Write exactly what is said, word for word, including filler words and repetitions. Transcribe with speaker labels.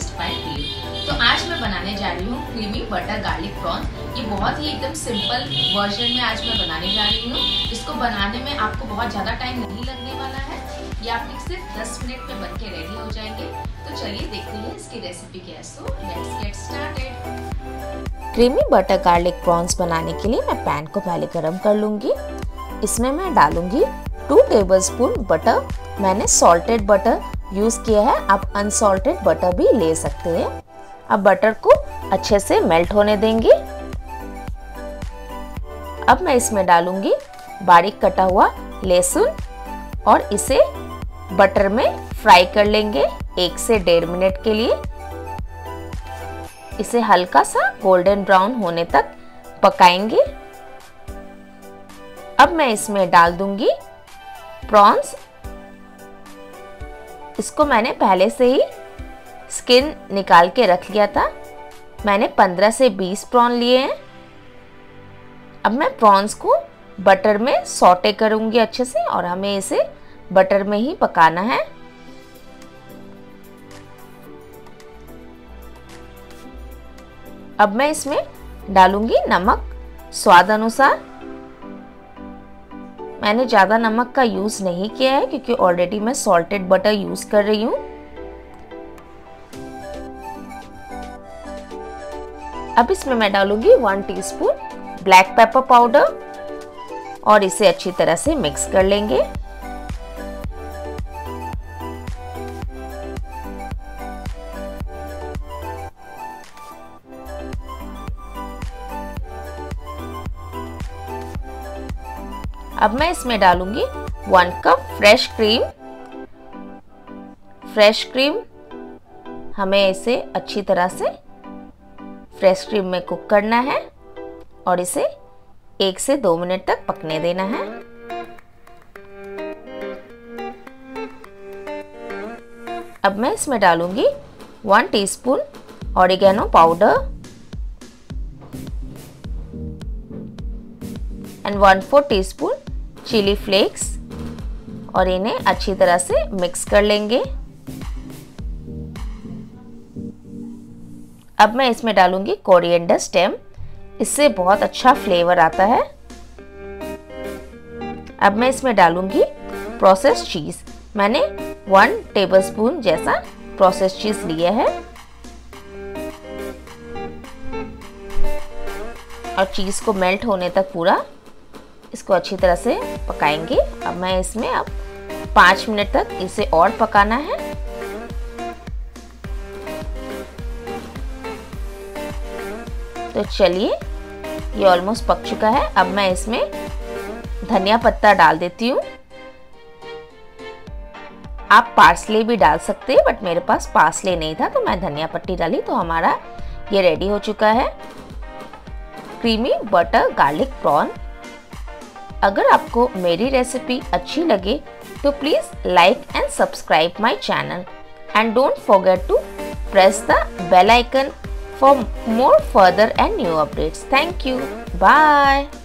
Speaker 1: Sixty five cream. तो आज मैं बनाने जा रही हूँ क्रीमी बटर गार्लिक प्रॉन। ये बहुत ही एकदम सिंपल वर्जन में आज मैं बनाने जा रही हूँ। इसको बनाने में आपको बहुत ज़्यादा टाइम नहीं लगने वाला है। ये आपके सिर्फ दस मिनट में बनके रेडी हो जाएंगे। तो चलिए देखते हैं इसकी रेसिपी क्या है। So let's get started.
Speaker 2: Creamy butter garlic prawns बनाने के लिए मैं पैन को पहले गरम कर लूँगी। इसमें मैं डालूँगी टू टेबलस्पून बटर। मैंने सॉल्टेड बटर यूज़ किया है, आप अनसॉल्टेड बटर भी ले सकते हैं। अब बटर को अच्छे से मेल्ट होने देंगे। अब मैं इसमें डालूँगी बारीक कटा हुआ लहसुन और इसे बटर में फ्राई कर लेंगे एक से डेढ़ मिनट के लिए। इसे हल्का सा गोल्डन ब्राउन होने तक पकाएंगे। अब मैं इसमें डाल दूंगी प्रॉन्स। इसको मैंने पहले से ही स्किन निकाल के रख लिया था। मैंने पंद्रह से बीस प्रॉन लिए हैं। अब मैं प्रॉन्स को बटर में सौटे करूंगी अच्छे से और हमें इसे बटर में ही पकाना है। अब मैं इसमें डालूंगी नमक स्वाद अनुसार। मैंने ज़्यादा नमक का यूज़ नहीं किया है क्योंकि ऑलरेडी मैं सॉल्टेड बटर यूज़ कर रही हूँ। अब इसमें मैं डालूंगी one teaspoon black pepper powder और इसे अच्छी तरह से मिक्स कर लेंगे। अब मैं इसमें डालूंगी one cup fresh cream. Fresh cream हमें इसे अच्छी तरह से फ्रेश क्रीम में कुक करना है और इसे एक से दो मिनट तक पकने देना है। अब मैं इसमें डालूंगी one teaspoon oregano powder and one four teaspoon chilli flakes और इन्हें अच्छी तरह से मिक्स कर लेंगे। अब मैं इसमें डालूंगी कोरिएंडर स्टेम। इससे बहुत अच्छा फ्लेवर आता है। अब मैं इसमें डालूंगी प्रोसेस्ड चीज। मैंने वन टेबलस्पून जैसा प्रोसेस्ड चीज लिया है और चीज को मेल्ट होने तक पूरा इसको अच्छी तरह से पकाएंगे। अब मैं इसमें अब पाँच मिनट तक इसे और पकाना है। तो चलिए ये ऑलमोस्ट पक चुका है। अब मैं इसमें धनिया पत्ता डाल देती हूँ। आप पार्सले भी डाल सकते हैं बट मेरे पास पार्सले नहीं था तो मैं धनिया पत्ती डाली। तो हमारा ये रेडी हो चुका है क्रीमी बटर गार्लिक प्रॉन। अगर आपको मेरी रेसिपी अच्छी लगे तो please like and subscribe my channel and don't forget to press the bell icon for more further and new updates. Thank you. Bye.